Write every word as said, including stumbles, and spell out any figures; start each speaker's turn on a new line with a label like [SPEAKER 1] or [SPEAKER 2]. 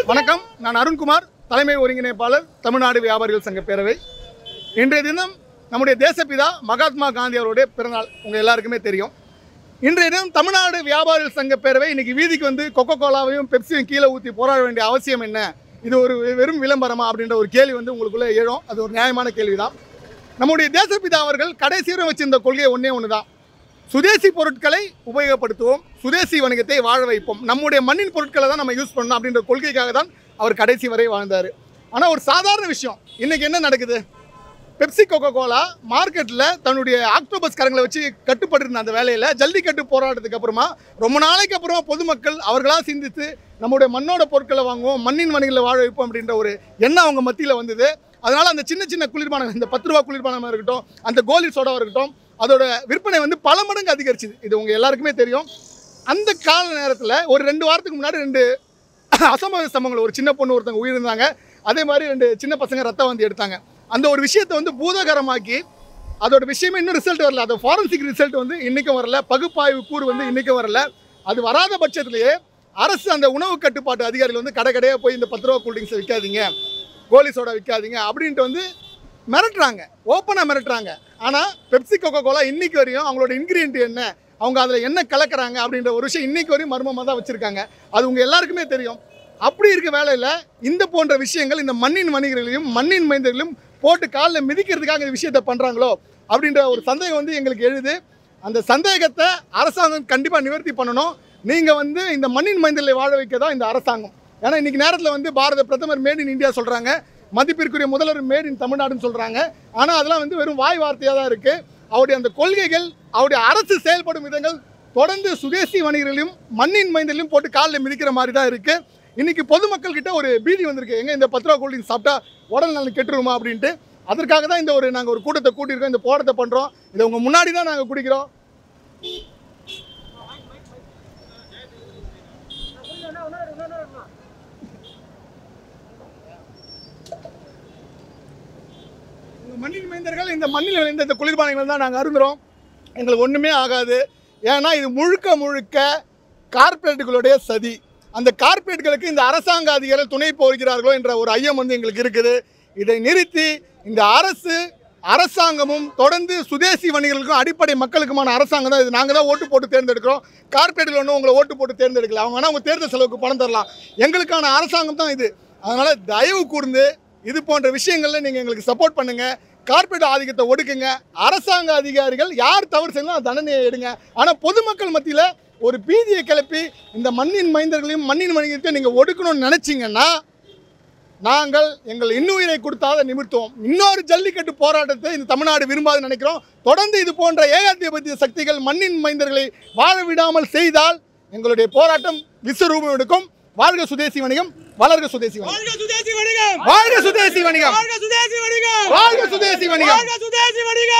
[SPEAKER 1] வணக்கம், நான் அருண்குமார், தலைமை ஒருங்கிணைப்பாளர், தமிழ்நாடு வியாபாரிகள் சங்க பேரவை. இன்றைய தினம் நம்முடைய தேசப்பிதா மகாத்மா காந்தி அவருடைய பிறநாள் உங்கள் எல்லாருக்குமே தெரியும். இன்றைய தினம் தமிழ்நாடு வியாபாரிகள் சங்க பேரவை இன்னைக்கு வீதிக்கு வந்து கொக்கோ கோலாவையும் பெப்சியும் கீழே ஊற்றி போராட வேண்டிய அவசியம் என்ன, இது ஒரு வெறும் விளம்பரமா அப்படின்ற ஒரு கேள்வி வந்து உங்களுக்குள்ளே எழும். அது ஒரு நியாயமான கேள்வி தான். நம்முடைய தேசப்பிதா அவர்கள் கடைசியில் வச்சிருந்த கொள்கை ஒன்றே ஒன்று தான். சுதேசி பொருட்களை உபயோகப்படுத்துவோம், சுதேசி வணிகத்தை வாழ வைப்போம், நம்முடைய மண்ணின் பொருட்களை தான் நம்ம யூஸ் பண்ணணும் அப்படின்ற கொள்கைக்காக தான் அவர் கடைசி வரை வாழ்ந்தார். ஆனால் ஒரு சாதாரண விஷயம் இன்றைக்கி என்ன நடக்குது, பெப்சி கொக்கோ கோலா மார்க்கெட்டில் தன்னுடைய ஆக்டோபஸ் கரங்களை வச்சு கட்டுப்பட்டு அந்த வேலையில் ஜல்லிக்கட்டு போராட்டத்துக்கு அப்புறமா ரொம்ப நாளைக்கு அப்புறமா பொதுமக்கள் அவர்களாக சிந்தித்து நம்முடைய மண்ணோட பொருட்களை வாங்குவோம், மண்ணின் வணிகளை வாழ வைப்போம் அப்படின்ற ஒரு எண்ணம் அவங்க மத்தியில் வந்தது. அதனால் அந்த சின்ன சின்ன குளிர்பானம், இந்த பத்து ரூபா குளிர்பானமாக இருக்கட்டும், அந்த கோலி சோடாவாக இருக்கட்டும், அதோட விற்பனை வந்து பல மடங்கு அதிகரிச்சுது. இது உங்கள் எல்லாருக்குமே தெரியும். அந்த கால நேரத்தில் ஒரு ரெண்டு வாரத்துக்கு முன்னாடி ரெண்டு அசம்பாவித சம்பவங்கள், ஒரு சின்ன பொண்ணு ஒருத்தவங்க உயிரிழந்தாங்க, அதே மாதிரி ரெண்டு சின்ன பசங்க ரத்தம் வந்து எடுத்தாங்க. அந்த ஒரு விஷயத்தை வந்து பூதகரமாக்கி அதோட விஷயமே இன்னும் ரிசல்ட் வரல, அது ஃபாரன்சிக் ரிசல்ட் வந்து இன்றைக்கும் வரல, பகுப்பாய்வு கூறு வந்து இன்றைக்கும் வரல. அது வராத பட்சத்திலேயே அரசு அந்த உணவு கட்டுப்பாட்டு அதிகாரிகள் வந்து கடை கடையாக போய் இந்த பத்து ரூபா கூல்ட்ரிங்க்ஸை விற்காதீங்க, கோலி சோடா விற்காதீங்க அப்படின்ட்டு வந்து மிரட்டுறாங்க, ஓப்பனாக மிரட்டுறாங்க. ஆனால் பெப்சி கொக்கோ கோலா இன்றைக்கி வரையும் அவங்களோட இன்க்ரீடியன்ட் என்ன, அவங்க அதில் என்ன கலக்கிறாங்க அப்படின்ற ஒரு விஷயம் இன்றைக்கி வரையும் மர்மமாக தான் வச்சுருக்காங்க. அது உங்கள் எல்லாருக்குமே தெரியும். அப்படி இருக்க வேலையில் இந்த போன்ற விஷயங்கள் இந்த மண்ணின் வணிகர்களையும் மண்ணின் மைந்தர்களையும் போட்டு காலில் மிதிக்கிறதுக்காக இந்த விஷயத்தை பண்ணுறாங்களோ அப்படின்ற ஒரு சந்தேகம் வந்து எங்களுக்கு எழுது. அந்த சந்தேகத்தை அரசாங்கம் கண்டிப்பாக நிவர்த்தி பண்ணணும். நீங்கள் வந்து இந்த மண்ணின் மைந்தர்களை வாழ வைக்க தான் இந்த அரசாங்கம். ஏன்னா இன்றைக்கி நேரத்தில் வந்து பாரத பிரதமர் மேட் இன் இந்தியா சொல்கிறாங்க, மதிப்பிற்குரிய முதல்வர் மேட் இன் தமிழ்நாடுன்னு சொல்கிறாங்க. ஆனால் அதெல்லாம் வந்து வெறும் வாய் வார்த்தையாக தான் இருக்குது. அவருடைய அந்த கொள்கைகள், அவருடைய அரசு செயல்படும் விதங்கள் தொடர்ந்து சுதேசி வணிகர்களையும் மண்ணின் மைந்தர்களையும் போட்டு காலில் மிதிக்கிற மாதிரி தான் இருக்குது. இன்றைக்கி பொதுமக்கள் கிட்ட ஒரு பீதி வந்திருக்கு, எங்கே இந்த பத்து ரூபா கூல்ட்ரிங்க் சாப்பிட்டா உடல் நலன் கெட்டுருமா அப்படின்ட்டு. அதற்காக தான் இந்த ஒரு நாங்கள் ஒரு கூட்டத்தை கூட்டியிருக்கோம், இந்த போராட்டத்தை பண்ணுறோம். இதை உங்கள் முன்னாடி தான் நாங்கள் குடிக்கிறோம். மண்ணின் மைந்தர்கள் இந்த மண்ணில் விளைந்த இந்த குளிர்பானங்கள் தான் நாங்கள் அருந்துகிறோம். எங்களுக்கு ஒன்றுமே ஆகாது. ஏன்னா இது முழுக்க முழுக்க கார்ப்பரேட்டுகளுடைய சதி. அந்த கார்ப்பரேட்டுகளுக்கு இந்த அரசாங்க அதிகாரிகள் துணை போகிறார்களோ என்ற ஒரு ஐயம் வந்து எங்களுக்கு இருக்குது. இதை நிறுத்தி இந்த அரசு அரசாங்கமும் தொடர்ந்து சுதேசி வணிகர்களுக்கும் அடிப்படை மக்களுக்குமான அரசாங்கம் தான் இது. நாங்கள் தான் ஓட்டு போட்டு தேர்ந்தெடுக்கிறோம். கார்ப்பரேட்டுகள் ஒன்றும் உங்களை ஓட்டு போட்டு தேர்ந்தெடுக்கல. அவங்க வேணால் அவங்க தேர்தல் செலவுக்கு பணம் தரலாம். எங்களுக்கான அரசாங்கம் தான் இது. அதனால் தயவு கூர்ந்து இது போன்ற விஷயங்களில் நீங்கள் எங்களுக்கு சப்போர்ட் பண்ணுங்கள். கார்ப்பரேட் ஆதிக்கத்தை ஒடுக்குங்க. அரசாங்க அதிகாரிகள் யார் தவறு செய்யணும் தண்டனையை எடுங்க. ஆனால் பொதுமக்கள் மத்தியில் ஒரு பீதியை கிளப்பி இந்த மண்ணின் மைந்தர்களையும் மண்ணின் வணிகத்தையும் நீங்கள் ஒடுக்கணும்னு நினச்சிங்கன்னா நாங்கள் எங்கள் இன்னுயிரை கொடுத்தாத நிமிர்த்துவோம். இன்னொரு ஜல்லிக்கட்டு போராட்டத்தை இந்த தமிழ்நாடு விரும்பாது நினைக்கிறோம். தொடர்ந்து இது போன்ற ஏகாதிபத்திய சக்திகள் மண்ணின் மைந்தர்களை வாழ விடாமல் செய்தால் எங்களுடைய போராட்டம் விஸ்வரூபம் எடுக்கும். வாழ்க சுதேசி வணிகம், வளர்க சுதேசி வணிகம், வாழ்க சுதேசி வணிகம், வாழ்க சுதேசி வணிகம், வாழ்க சுதேசி வணிகம், வாழ்க சுதேசி வணிகம்.